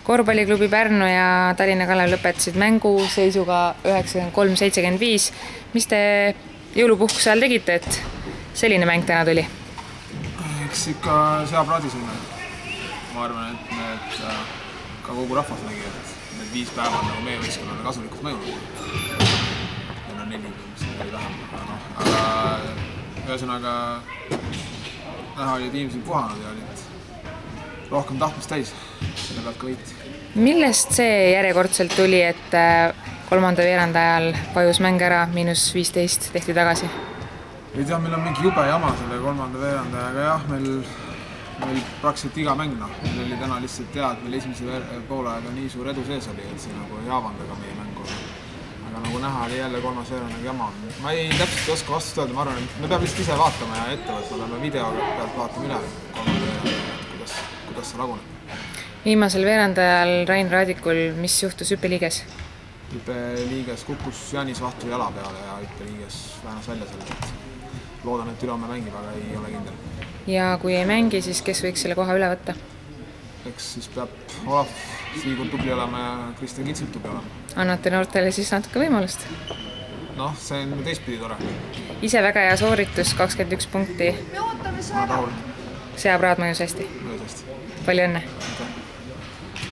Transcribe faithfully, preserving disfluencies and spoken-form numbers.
Korvpalliklubi Pärnu ja Tallinna Kalev lõpetasid mängu seisuga üheksakümmend kolm seitsekümmend viis. Mis te jõulupuhkuse ajal tegite, et selline mäng täna tuli? Eks ikka seapraadisime. Ma arvan, et need, ka kogu rahvas nägi, et need viis päeva on nagu meie võistkonnale kasulikult mõjunud. Meil on neli, mis oli vähem. No, aga ühesõnaga näha oli, et inimesed puhanud ja olid rohkem tahtmist täis. Selle pealt ka võit. Millest see järjekordselt tuli, et kolmanda veeranda ajal vajus mäng ära, miinus viisteist tehti tagasi? Ei tea, meil on mingi jube jama selle kolmanda veeranda, aga jah, meil, meil praktiliselt iga mäng, noh. Meil oli täna lihtsalt tea, et meil esimese poole aega nii suur edu sees oli, et see nagu ei haavanda ka meie mängu. Aga nagu näha oli jälle kolmas veeranda jama. Ma ei täpselt oska vastust öelda, ma arvan, et me peame lihtsalt ise vaatama ja ette võtma, peame video pealt vaatama üle kolmanda veeranda, et kuidas, kuidas see laguneb. Viimasel veerandajal Rain Raadikul, mis juhtus hüppeliiges? Hüppeliiges kukkus Janis Vahtri jala peale ja hüppeliiges väänas välja selle. Loodan, et ülehomme mängib, aga ei ole kindel. Ja kui ei mängi, siis kes võiks selle koha üle võtta? Eks siis peab Olav Siigur tubli olema ja Kristjan Kitsip tubli olema. Annate noortele siis natuke võimalust? Noh, see on teistpidi tore. Ise väga hea sooritus, kakskümmend üks punkti. Ma olen rahul. Seapraad mõjus hästi? Mõjus hästi. Palju õnne!